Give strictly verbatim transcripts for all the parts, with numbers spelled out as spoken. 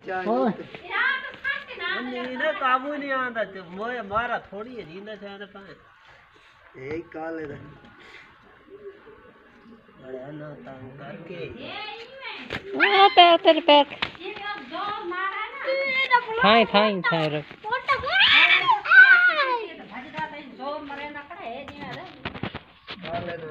ना काबू नहीं आता मोए मारा थोड़ी है जीना चाहने पाए एक काले दे बड़ा ना तंग करके आ पैर तेरे पैर थाई थाई थाई रख काले दे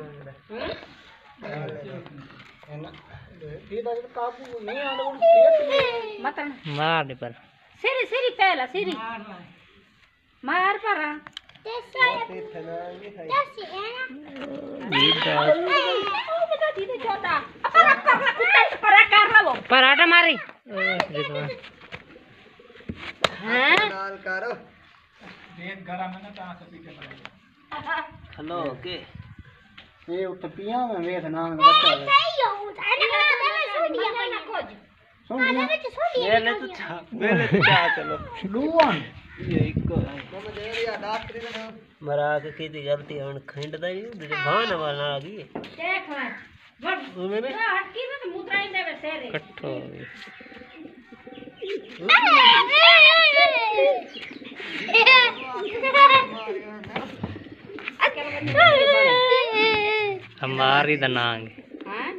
है ना ये तो काबू नहीं आने मत मार दे पर सिरी सिरी पहला सिरी मार पर पराठा मारी हेलो के ये उठ पिया में वेख नाम बच्चा है मेरे तो छा मेरे तो छा चलो डूवन ये एक को मरा के की गलती है उन खंड दा ही भान वाला आ गई देख भाई वो मैंने हटकी ना तो मुद्रा ही देवे सेरे कट्ठो हमारी दनांग हां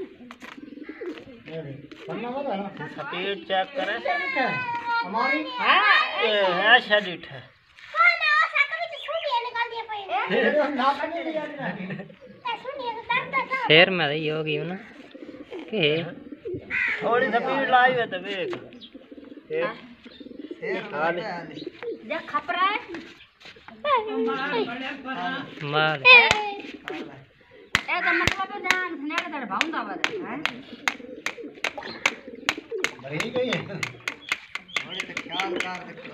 स्पीड चेक करें हमारी हां ये है शेडिट है शेर में रही होगी ना के थोड़ी स्पीड लाई है तो देख हाल ये खपरा है मार ए तो मतलब है जान ने के दर भाऊंदा बद हैं भरी गई है थोड़ी तो ख्याल कर